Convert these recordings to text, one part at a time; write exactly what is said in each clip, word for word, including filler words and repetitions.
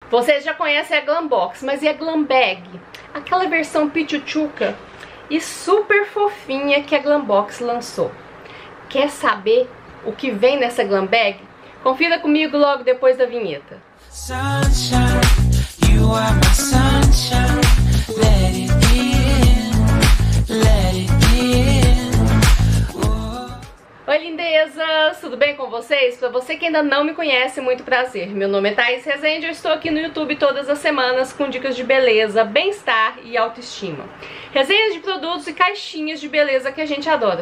Vocês já conhecem a Glambox, mas e a Glambag? Aquela versão pichuchuca e super fofinha que a Glambox lançou. Quer saber o que vem nessa Glambag? Confira comigo logo depois da vinheta. Sunshine, you are my sunshine. Let it in, let it in. Oh. Oi, lindezas! Tudo bem com vocês? Para você que ainda não me conhece, muito prazer. Meu nome é Thaís Rezende, eu estou aqui no YouTube todas as semanas com dicas de beleza, bem-estar e autoestima. Resenhas de produtos e caixinhas de beleza que a gente adora.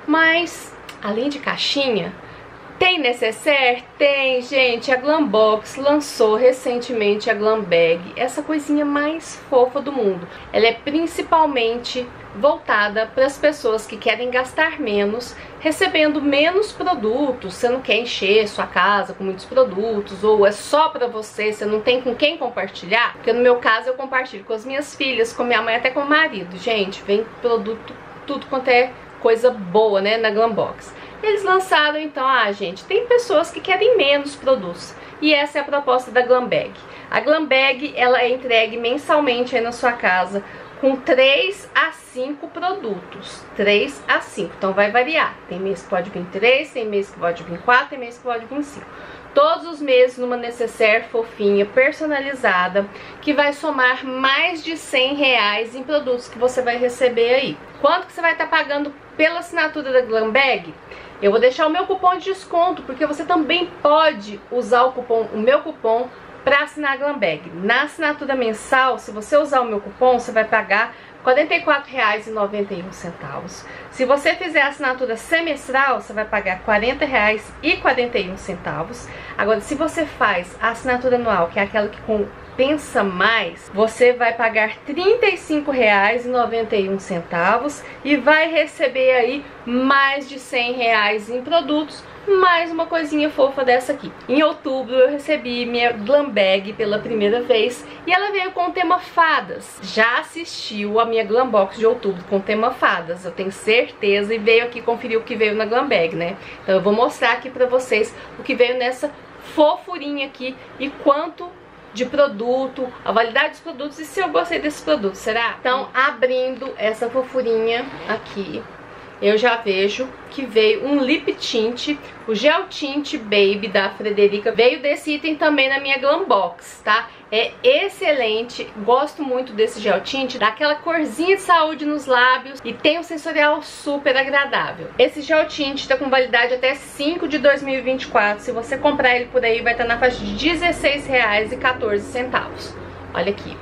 Mas, além de caixinha, tem necessaire? Tem, gente. A Glambox lançou recentemente a Glambag, essa coisinha mais fofa do mundo. Ela é principalmente voltada para as pessoas que querem gastar menos, recebendo menos produtos. Você não quer encher sua casa com muitos produtos, ou é só para você, você não tem com quem compartilhar. Porque no meu caso eu compartilho com as minhas filhas, com minha mãe, até com o marido. Gente, vem produto, tudo quanto é coisa boa, né, na Glambox. Eles lançaram então, ah gente, tem pessoas que querem menos produtos, e essa é a proposta da Glambag. A Glambag, ela é entregue mensalmente aí na sua casa com três a cinco produtos, três a cinco, então vai variar, tem mês que pode vir três, tem mês que pode vir quatro, tem mês que pode vir cinco. Todos os meses numa necessaire fofinha, personalizada, que vai somar mais de cem reais em produtos que você vai receber aí. Quanto que você vai estar pagando pela assinatura da Glambag? Eu vou deixar o meu cupom de desconto, porque você também pode usar o cupom, o meu cupom, para assinar a Glambag. Na assinatura mensal, se você usar o meu cupom, você vai pagar quarenta e quatro reais e noventa e um centavos. Se você fizer a assinatura semestral, você vai pagar quarenta reais e quarenta e um centavos. Agora, se você faz a assinatura anual, que é aquela que compensa mais, você vai pagar trinta e cinco reais e noventa e um centavos e vai receber aí mais de cem reais em produtos, mais uma coisinha fofa dessa aqui. Em outubro eu recebi minha Glambag pela primeira vez e ela veio com o tema fadas. Já assistiu a minha Glambox de outubro com o tema fadas, eu tenho certeza, e veio aqui conferir o que veio na Glambag, né? Então eu vou mostrar aqui pra vocês o que veio nessa fofurinha aqui e quanto de produto, a validade dos produtos e se eu gostei desses produtos, será? Então, abrindo essa fofurinha aqui, eu já vejo que veio um lip tint, o Gel Tint Baby da Frederica. Veio desse item também na minha Glambox, tá? É excelente, gosto muito desse gel tint, dá aquela corzinha de saúde nos lábios e tem um sensorial super agradável. Esse gel tint tá com validade até cinco de dois mil e vinte e quatro, se você comprar ele por aí vai estar na faixa de dezesseis reais e quatorze centavos. Olha aqui.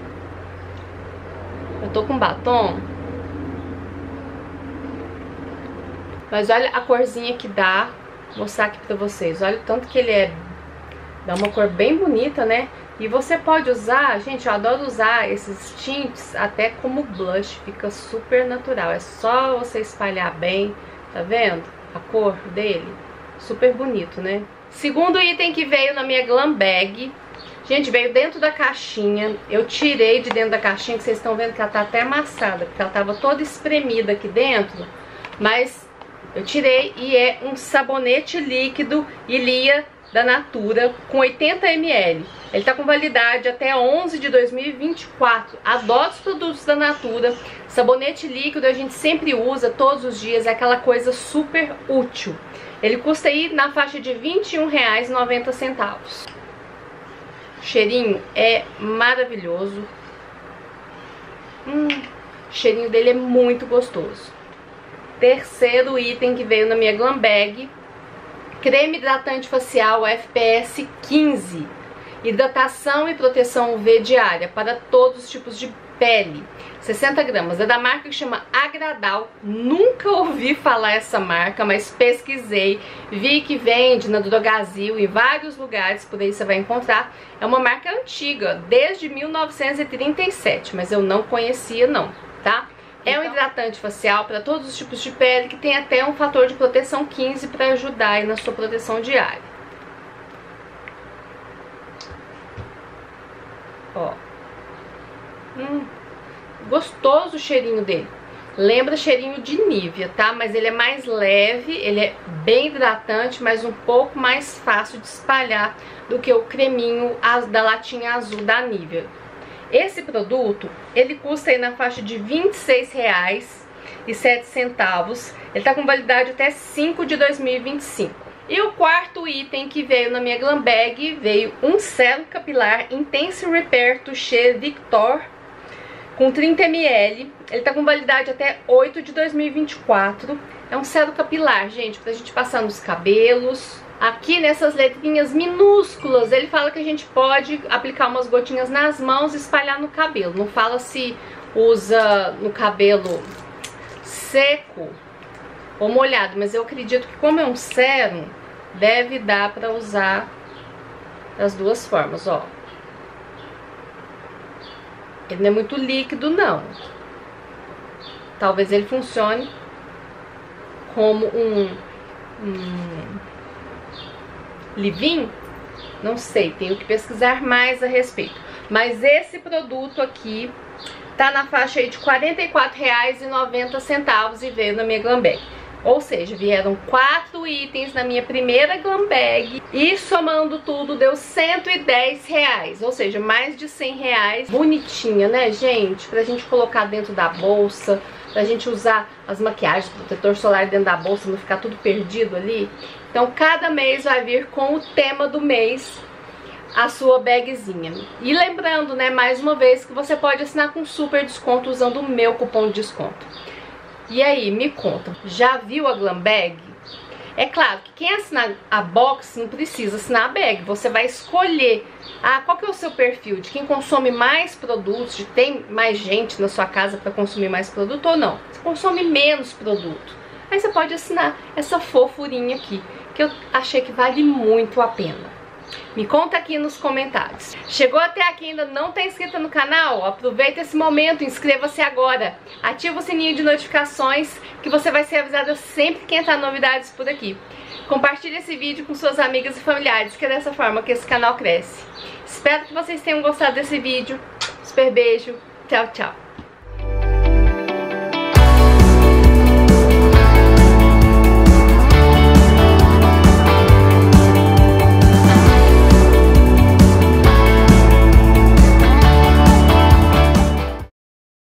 Eu tô com batom, mas olha a corzinha que dá, vou mostrar aqui pra vocês. Olha o tanto que ele é, dá uma cor bem bonita, né? E você pode usar, gente, eu adoro usar esses tints até como blush, fica super natural. É só você espalhar bem, tá vendo? A cor dele, super bonito, né? Segundo item que veio na minha Glambag, gente, veio dentro da caixinha. Eu tirei de dentro da caixinha, que vocês estão vendo que ela tá até amassada, porque ela tava toda espremida aqui dentro, mas eu tirei, e é um sabonete líquido Ilia da Natura com oitenta mililitros. Ele tá com validade até onze de dois mil e vinte e quatro. Adoro os produtos da Natura. Sabonete líquido a gente sempre usa todos os dias, é aquela coisa super útil. Ele custa aí na faixa de vinte e um reais e noventa centavos. O cheirinho é maravilhoso. Hum, o cheirinho dele é muito gostoso. Terceiro item que veio na minha Glambag, creme hidratante facial F P S quinze, hidratação e proteção U V diária para todos os tipos de pele, sessenta gramas, é da marca que chama Agradal. Nunca ouvi falar essa marca, mas pesquisei, vi que vende na Drogazil, em vários lugares, por aí você vai encontrar. É uma marca antiga, desde mil novecentos e trinta e sete, mas eu não conhecia não, tá? É um hidratante facial para todos os tipos de pele, que tem até um fator de proteção quinze para ajudar aí na sua proteção diária. Ó. Hum, gostoso o cheirinho dele. Lembra cheirinho de Nivea, tá? Mas ele é mais leve, ele é bem hidratante, mas um pouco mais fácil de espalhar do que o creminho da latinha azul da Nivea. Esse produto, ele custa aí na faixa de vinte e seis reais e sete centavos. Ele tá com validade até cinco de dois mil e vinte e cinco. E o quarto item que veio na minha glam bag veio um sérum capilar Intense Repair Touché Victor com trinta mililitros. Ele tá com validade até oito de dois mil e vinte e quatro. É um sérum capilar, gente, pra gente passar nos cabelos. Aqui nessas letrinhas minúsculas, ele fala que a gente pode aplicar umas gotinhas nas mãos e espalhar no cabelo. Não fala se usa no cabelo seco ou molhado, mas eu acredito que como é um sérum, deve dar pra usar das duas formas, ó. Ele não é muito líquido, não. Talvez ele funcione como um... um leave-in? Não sei, tenho que pesquisar mais a respeito. Mas esse produto aqui tá na faixa aí de quarenta e quatro reais e noventa centavos e veio na minha glam bag. Ou seja, vieram quatro itens na minha primeira glam bag e somando tudo deu cento e dez reais. Ou seja, mais de cem reais. Bonitinha, né, gente? Pra gente colocar dentro da bolsa, pra gente usar as maquiagens, protetor solar dentro da bolsa, não ficar tudo perdido ali. Então cada mês vai vir com o tema do mês a sua bagzinha. E lembrando, né, mais uma vez, que você pode assinar com super desconto usando o meu cupom de desconto. E aí, me conta, já viu a glam bag? É claro que quem assinar a box não precisa assinar a bag. Você vai escolher ah, qual que é o seu perfil, de quem consome mais produtos, de tem mais gente na sua casa para consumir mais produto ou não. Você consome menos produto. Aí você pode assinar essa fofurinha aqui, que eu achei que vale muito a pena. Me conta aqui nos comentários. Chegou até aqui e ainda não está inscrita no canal? Aproveita esse momento, inscreva-se agora. Ativa o sininho de notificações que você vai ser avisada sempre que entrar novidades por aqui. Compartilhe esse vídeo com suas amigas e familiares, que é dessa forma que esse canal cresce. Espero que vocês tenham gostado desse vídeo. Super beijo. Tchau, tchau.